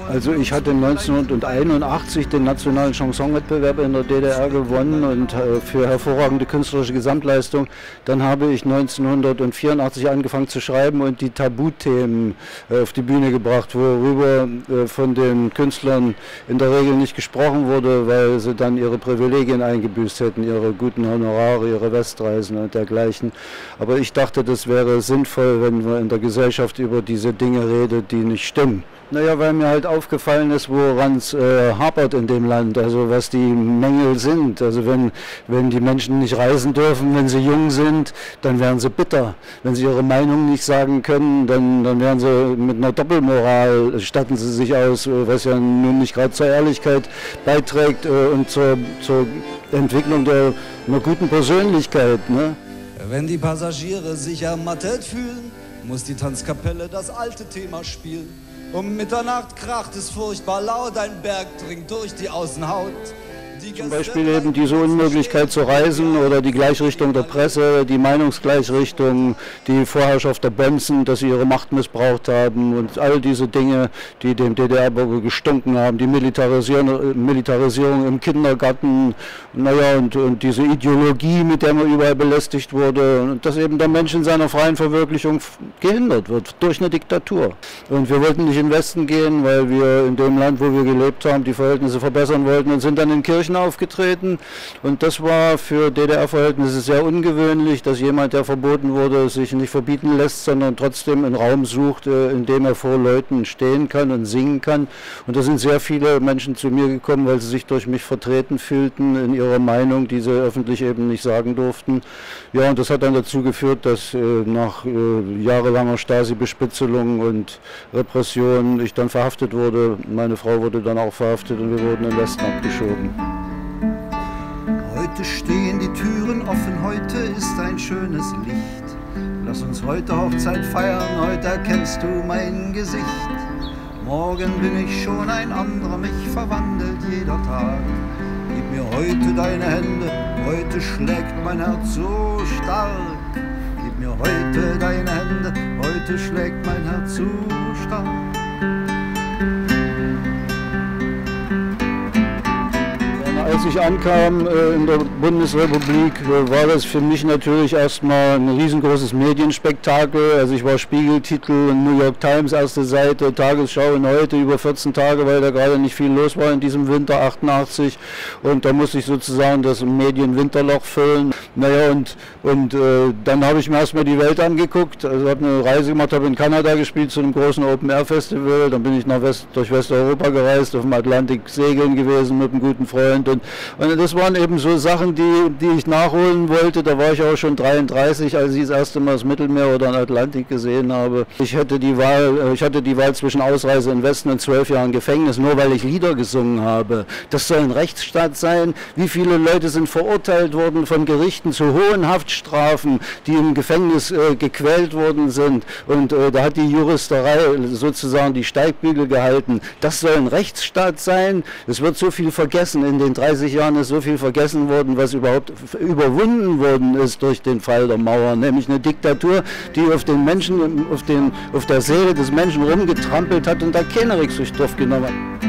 Also ich hatte 1981 den nationalen Chansonwettbewerb in der DDR gewonnen und für hervorragende künstlerische Gesamtleistung. Dann habe ich 1984 angefangen zu schreiben und die Tabuthemen auf die Bühne gebracht, worüber von den Künstlern in der Regel nicht gesprochen wurde, weil sie dann ihre Privilegien eingebüßt hätten, ihre guten Honorare, ihre Westreisen und dergleichen. Aber ich dachte, das wäre sinnvoll, wenn man in der Gesellschaft über diese Dinge redet, die nicht stimmen. Naja, weil mir halt aufgefallen ist, woran es hapert in dem Land, also was die Mängel sind. Also wenn die Menschen nicht reisen dürfen, wenn sie jung sind, dann werden sie bitter. Wenn sie ihre Meinung nicht sagen können, dann werden sie mit einer Doppelmoral, statten sie sich aus, was ja nun nicht gerade zur Ehrlichkeit beiträgt und zur Entwicklung einer guten Persönlichkeit. Ne? Wenn die Passagiere sich ermattet fühlen, muss die Tanzkapelle das alte Thema spielen. Um Mitternacht kracht es furchtbar laut, ein Berg dringt durch die Außenhaut. Zum Beispiel eben diese Unmöglichkeit zu reisen oder die Gleichrichtung der Presse, die Meinungsgleichrichtung, die Vorherrschaft der Bonzen, dass sie ihre Macht missbraucht haben und all diese Dinge, die dem DDR-Bürger gestunken haben, die Militarisierung im Kindergarten, naja, und diese Ideologie, mit der man überall belästigt wurde, und dass eben der Mensch in seiner freien Verwirklichung gehindert wird durch eine Diktatur. Und wir wollten nicht in den Westen gehen, weil wir in dem Land, wo wir gelebt haben, die Verhältnisse verbessern wollten und sind dann in Kirchen aufgetreten, und das war für DDR-Verhältnisse sehr ungewöhnlich, dass jemand, der verboten wurde, sich nicht verbieten lässt, sondern trotzdem einen Raum sucht, in dem er vor Leuten stehen kann und singen kann. Und da sind sehr viele Menschen zu mir gekommen, weil sie sich durch mich vertreten fühlten in ihrer Meinung, die sie öffentlich eben nicht sagen durften. Ja, und das hat dann dazu geführt, dass nach jahrelanger Stasi-Bespitzelung und Repression ich dann verhaftet wurde. Meine Frau wurde dann auch verhaftet und wir wurden in den Westen abgeschoben. Heute stehen die Türen offen, heute ist ein schönes Licht. Lass uns heute Hochzeit feiern, heute erkennst du mein Gesicht. Morgen bin ich schon ein anderer, mich verwandelt jeder Tag. Gib mir heute deine Hände, heute schlägt mein Herz so stark. Gib mir heute deine Hände, heute schlägt mein Herz so stark. Als ich ankam in der Bundesrepublik, war das für mich natürlich erstmal ein riesengroßes Medienspektakel. Also ich war Spiegeltitel, New York Times, erste Seite, Tagesschau in Heute über 14 Tage, weil da gerade nicht viel los war in diesem Winter 88. Und da musste ich sozusagen das Medienwinterloch füllen. Naja, und dann habe ich mir erstmal die Welt angeguckt. Also habe eine Reise gemacht, habe in Kanada gespielt zu einem großen Open-Air-Festival. Dann bin ich durch Westeuropa gereist, auf dem Atlantik segeln gewesen mit einem guten Freund. Und das waren eben so Sachen, die ich nachholen wollte. Da war ich auch schon 33, als ich das erste Mal das Mittelmeer oder den Atlantik gesehen habe. Ich hatte die Wahl zwischen Ausreise in den Westen und 12 Jahren Gefängnis, nur weil ich Lieder gesungen habe. Das soll ein Rechtsstaat sein. Wie viele Leute sind verurteilt worden von Gerichten zu hohen Haftstrafen, die im Gefängnis gequält worden sind. Und da hat die Juristerei sozusagen die Steigbügel gehalten. Das soll ein Rechtsstaat sein. Es wird so viel vergessen. In den 30 Jahren ist so viel vergessen worden, was überhaupt überwunden worden ist durch den Fall der Mauer, nämlich eine Diktatur, die auf den Menschen, auf der Seele des Menschen rumgetrampelt hat und da keiner Rücksicht drauf genommen hat.